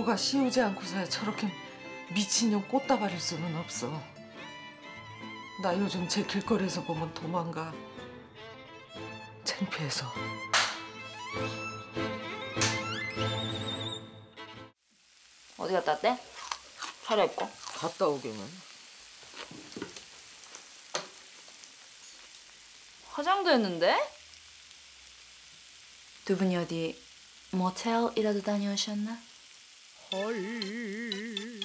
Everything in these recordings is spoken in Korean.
너가 씌우지 않고서야 저렇게 미친년 꽃다발일 수는 없어. 나 요즘 제 길거리에서 보면 도망가. 창피해서. 어디 갔다 왔대? 차려입고. 갔다 오기는. 화장도 했는데? 두 분이 어디 모텔이라도 다녀오셨나? 헐.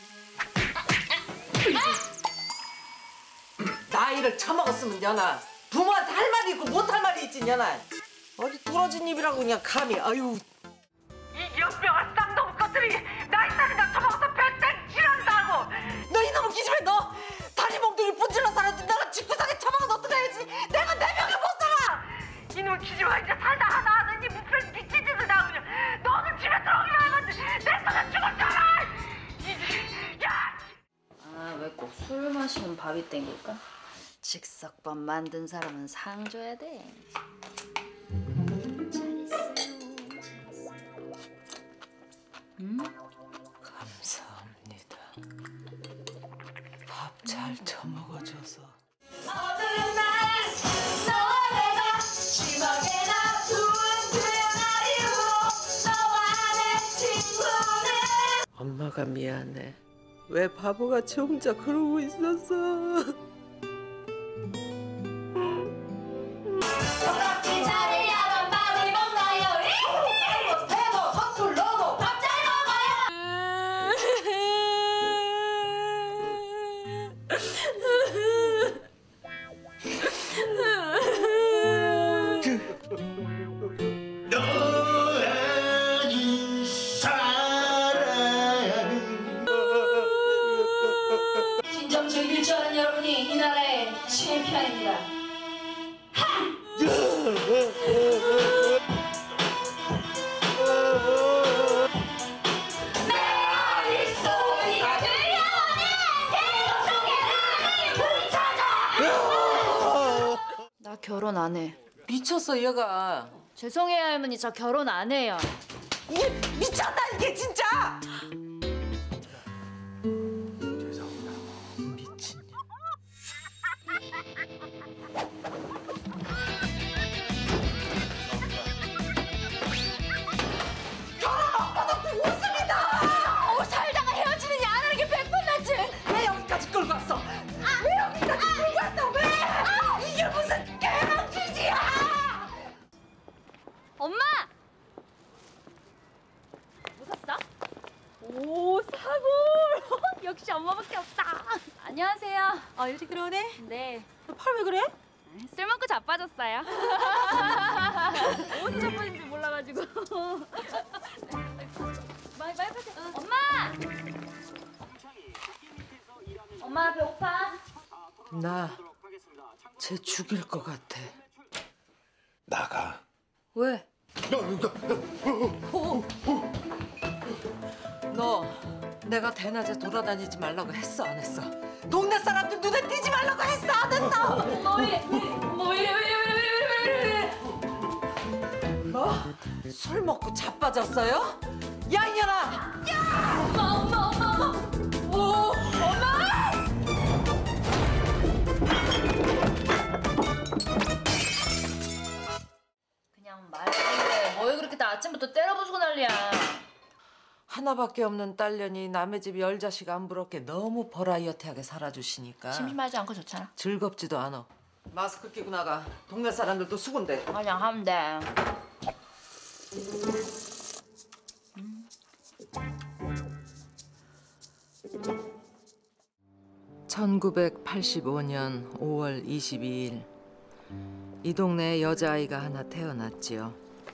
나이를 처먹었으면 연아. 부모한테 할 말이 있고 못할 말이 있지 연아. 어디 부러진 입이라고 그냥 감히. 아유. 이 역병을 쌍놈 것들이 나이 살이나 처먹어서 변땡 지랄다고. 너 이놈의 기집애 너 다리 몽둥이 분질러 살았는데 내가 집구석에 처먹어서 어떡해야지. 내가 내 병에 못 살아. 이놈의 기집애가 이제 살다 하나 하더니 무슨 미친 짓을 다 그냥. 너는 집에 들어오기만 하면 내 손에 죽을 줄 알아. 야. 아, 왜 꼭 술 마시면 밥이 땡길까? 즉석밥 만든 사람은 상 줘야 돼. 감사합니다. 밥 잘 처먹어줘서. 어두운 날 너와 내가 심하게나 두근두근한 이유로 너와 내 친구는 엄마가 미안해. 왜 바보같이 혼자 그러고 있었어. 똑같이 자리야만 밥을 먹나요? 대도 서툴러도 밥 잘 너라는 사랑은 진정 즐길 줄 아는 여러분이 이 나라의 챔피언입니다. 나 결혼 안 해. 미쳤어 얘가. 죄송해요 할머니, 저 결혼 안 해요. 이게 미쳤다 이게 진짜. 미친년. 살다가 헤어지느냐 안 하는 게 100번 낫지. 왜 여기까지 끌고 왔어? 왜 여기까지 끌고 왔어? 왜? 이게 무슨 개망치지야? 엄마! 뭐 샀어? 오, 사골! 역시 엄마밖에 없다. 안녕하세요. 일찍 들어오네? 네. 너 팔 왜 그래? 술 먹고 자빠졌어요. 어디 자빠진지 몰라가지고. 많이 파세요. 엄마! 엄마 배고파? 나 쟤 죽일 것 같아. 나가. 왜? 너 내가 대낮에 돌아다니지 말라고 했어 안 했어? 동네 사람들 눈에 띄지 말라고 했어 안 했어? 엄마 왜 이래? 뭐? 술 먹고 자빠졌어요? 야 이년아! 엄마! 오, 엄마! 그냥 말인데 뭘 그렇게 다 아침부터 때려부수고 난리야. 하나밖에 없는 딸년이 남의 집 열 자식 안 부럽게 너무 버라이어티하게 살아주시니까 심심하지 않고 좋잖아. 즐겁지도 않아. 마스크 끼고 나가. 동네 사람들도 수군대. 그냥 하면 돼. 1985년 5월 22일 이 동네에 여자아이가 하나 태어났지요.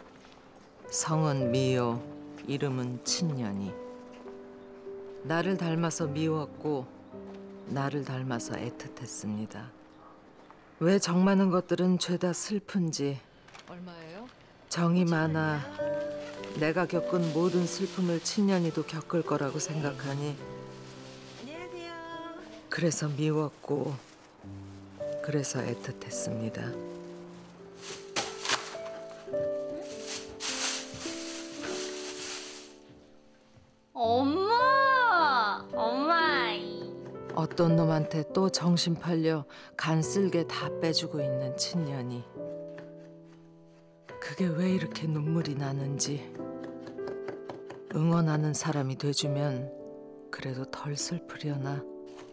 성은 미요, 이름은 친년이. 나를 닮아서 미웠고 나를 닮아서 애틋했습니다. 왜 정 많은 것들은 죄다 슬픈지. 얼마예요? 정이 많아 내가 겪은 모든 슬픔을 친년이도 겪을 거라고 생각하니 안녕하세요. 그래서 미웠고 그래서 애틋했습니다. 엄마! 어떤 놈한테 또 정신 팔려 간 쓸게 다 빼주고 있는 친년이. 그게 왜 이렇게 눈물이 나는지. 응원하는 사람이 돼주면 그래도 덜 슬프려나.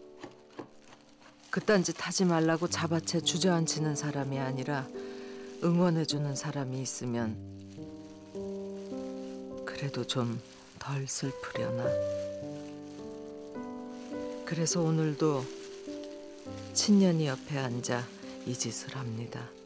그딴 짓 하지 말라고 잡아채 주저앉히는 사람이 아니라 응원해주는 사람이 있으면 그래도 좀 덜 슬프려나. 그래서 오늘도 친년이 옆에 앉아 이 짓을 합니다.